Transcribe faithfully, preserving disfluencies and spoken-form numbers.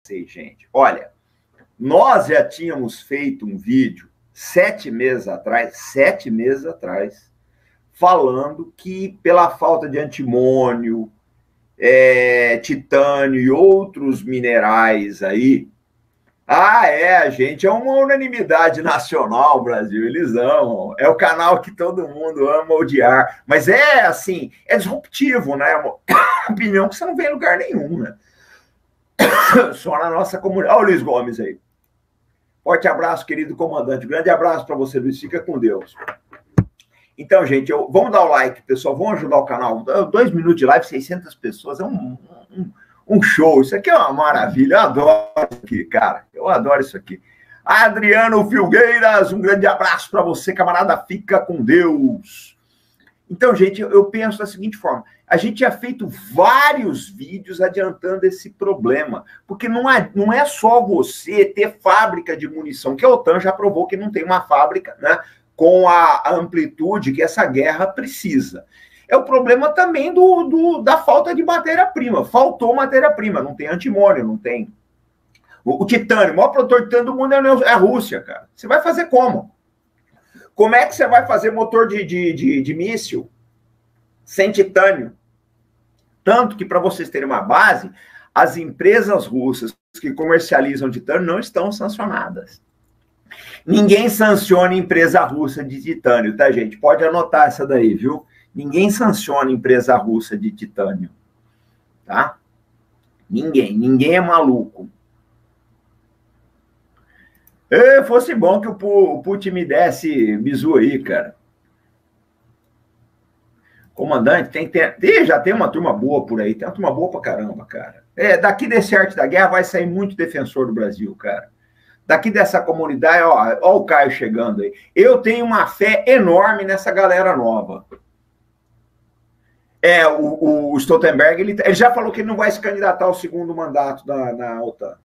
vocês, gente. Olha, nós já tínhamos feito um vídeo sete meses atrás, sete meses atrás, falando que pela falta de antimônio, é, titânio e outros minerais aí, ah, é, a gente é uma unanimidade nacional, Brasil, eles amam. É o canal que todo mundo ama odiar. Mas é assim, é disruptivo, né? É uma opinião que você não vê em lugar nenhum, né? Só na nossa comunidade. Olha o Luiz Gomes aí. Forte abraço, querido comandante. Grande abraço para você, Luiz. Fica com Deus. Então, gente, eu, vamos dar o like, pessoal. Vamos ajudar o canal. Dois minutos de live, seiscentas pessoas. É um... um Um show, isso aqui é uma maravilha, eu adoro isso aqui, cara, eu adoro isso aqui. Adriano Filgueiras, um grande abraço para você, camarada, fica com Deus. Então, gente, eu penso da seguinte forma, a gente tinha feito vários vídeos adiantando esse problema, porque não é, não é só você ter fábrica de munição, que a OTAN já provou que não tem uma fábrica, né, com a amplitude que essa guerra precisa. É o problema também do, do, da falta de matéria-prima. Faltou matéria-prima, não tem antimônio, não tem. O, o titânio, o maior produtor de titânio do mundo é a Rússia, cara. Você vai fazer como? Como é que você vai fazer motor de, de, de, de míssil sem titânio? Tanto que, para vocês terem uma base, as empresas russas que comercializam titânio não estão sancionadas. Ninguém sanciona empresa russa de titânio, tá, gente? Pode anotar essa daí, viu? Ninguém sanciona empresa russa de titânio, tá? Ninguém, ninguém é maluco. E fosse bom que o Putin me desse bizu aí, cara. Comandante, tem que ter... Já tem uma turma boa por aí, tem uma turma boa pra caramba, cara. É, daqui desse arte da guerra vai sair muito defensor do Brasil, cara. Daqui dessa comunidade, ó, ó o Caio chegando aí. Eu tenho uma fé enorme nessa galera nova. É, o, o Stoltenberg, ele, ele já falou que ele não vai se candidatar ao segundo mandato da, na OTAN.